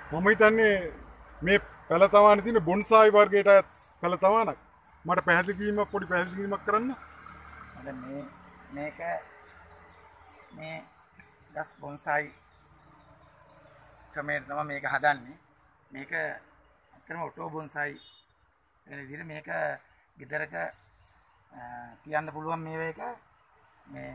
මම හිතන්නේ මේ පැල තවාන තියෙන බොන්සායි වර්ගයට පැල තවානක්. මට පැහැදිලි කිරීමක් පොඩි පැහැදිලි කිරීමක් කරන්න. දැන් මේක මේ ගස් බොන්සායි ක්‍රමයට තමයි මේක හදන්නේ. මේක ඇත්තටම ඔටෝ බොන්සායි වෙන විදිහට මේක ගෙදරක තියන්න පුළුවන් මේක මේ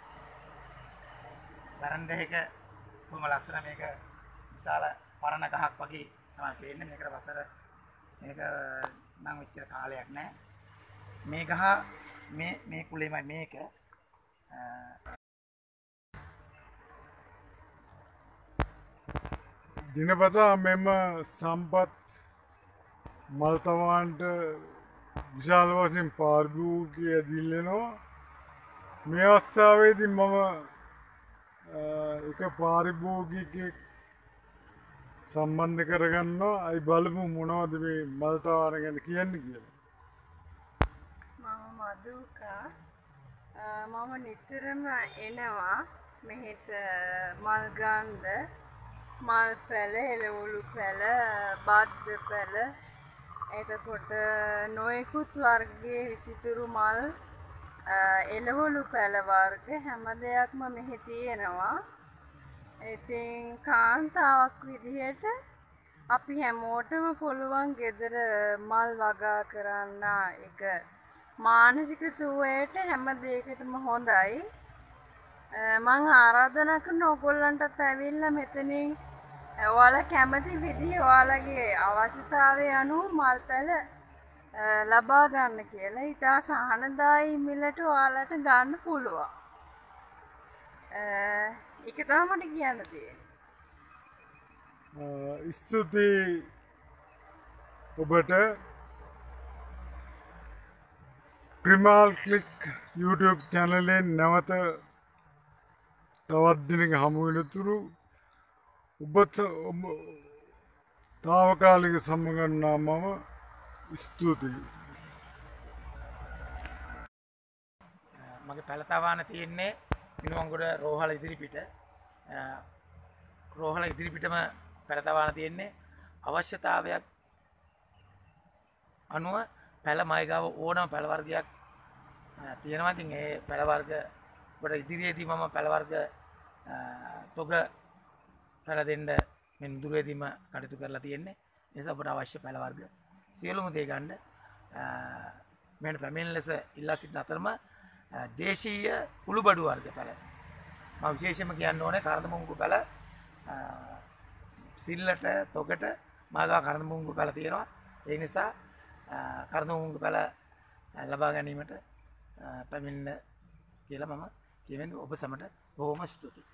වරන්ඩයක කොහොම ලස්සන මේක විශාල පරණ ගහක් වගේ තමයි පේන්නේ. මේකට වසර මේක නම් එච්චර කාලයක් නැහැ. මේ ගහ මේ කුලෙමයි මේක. දිනපතා මෙම සම්පත් මල්තවාන්ට විශාල වශයෙන් පාර්භූගිය දිල්ලෙනවා. මේ අවස්ථාවේදී මම එක පාරිභෝගිකයෙක් සම්බන්ධ කරගන්නවා. අයි බලමු මොනවද මේ මල්තවාන ගැන කියන්න කියලා. මම මදුකා මම නිතරම එනවා මෙහෙට මල් ගන්ද මල් පැල එළවලු පැල බද්ද පැල එතකොට නොයෙකුත් වර්ගයේ විසිතුරු මල් එළවලු පැල වර්ග හැම දෙයක්ම මෙහි තියෙනවා. ඉතින් කාන්තාවක් විදිහට අපි හැමෝටම පුළුවන් ගෙදර මල් වගා කරන්න එක මානසික සුවයට හැම දෙයකටම හොඳයි. මං ආරාධනා කරන ඔයගොල්ලන්ටත් ඇවිල්ලා මෙතනින් ඔයාලා කැමති විදිහ ඔයාලගේ අවශ්‍යතාවය අනුව මල් පැල ලබා ගන්න කියලා. ඉතා සහනදායී මිලට ඔයාලට ගන්න පුළුවන්. ඒක තමයි මට කියන්න තියෙන්නේ. ස්තුතියි ඔබට. ප්‍රිමාල් ක්ලික් YouTube චැනලෙන් නැවත තවත් දිනක හමු වෙනතුරු ඔබ තාවකාලික සමගන්නා මම ස්තුතියි. මගේ පැලතවාන තියෙන්නේ මිනුවන්ගොඩ රෝහල ඉදිරිපිට. රෝහල ඉදිරිපිටම පැලතවාන තියෙන්නේ. අවශ්‍යතාවයක් අනුව පැල මයිගාව ඕනම පැල වර්ගයක් තියෙනවා. ඉතින් ඒ පැල වර්ග වල ඉදිරියේදී මම පැල වර්ග තොග පැල දෙන්න මේ නුදුරේදීම කටයුතු කරලා තියෙන්නේ. ඒ නිසා ඔබට අවශ්‍ය පැල වර්ග සියලුම දේ ගන්න මෙන්න පැමිණෙන ලෙස ඉල්ලා සිටින අතරම දේශීය කුළුබඩු වර්ග පැල මම විශේෂයෙන්ම කියන්න ඕනේ කරදමුංගු පැල සිල්ලට තොගට මාගා කරදමුංගු පැල තියෙනවා. ඒ නිසා කරදමුංගු පැල ලබා ගැනීමට පැමිණෙන්න කියලා මම කියවෙන්නේ. ඔබ සමට බොහොම ස්තුතියි.